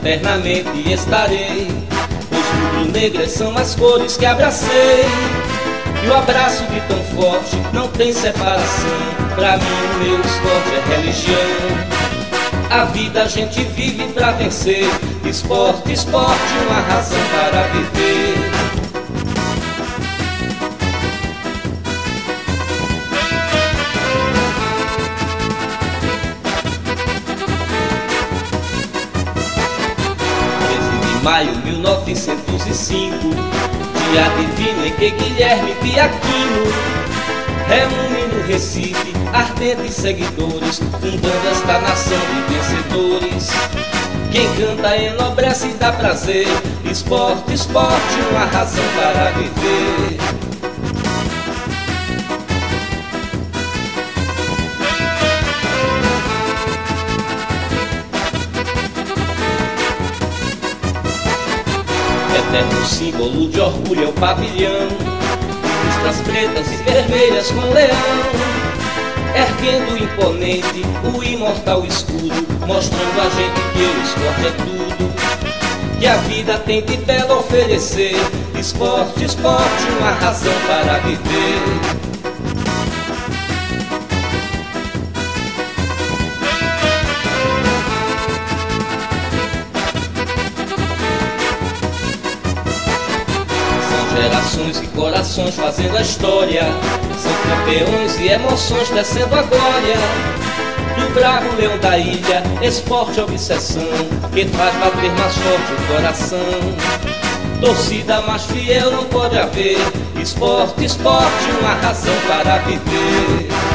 eternamente estarei, pois rubro-negras são as cores que abracei. E o abraço de tão forte não tem separação. Pra mim o meu esporte é religião. A vida a gente vive pra vencer. Esporte, esporte, uma razão para viver. Maio 1905, dia divino em que Guilherme Piacchino reúne no Recife ardentes seguidores, fundando esta nação de vencedores. Quem canta enobrece e dá prazer. Esporte, esporte, uma razão para viver. Eterno símbolo de orgulho é o pavilhão, listras pretas e vermelhas com leão, erguendo imponente o imortal escudo, mostrando a gente que o esporte é tudo, que a vida tem de belo oferecer. Esporte, esporte, uma razão para viver. Gerações e corações fazendo a história, são campeões e emoções descendo a glória. Do bravo leão da ilha, esporte obsessão, que faz bater mais forte o coração. Torcida mais fiel não pode haver. Esporte, esporte, uma razão para viver.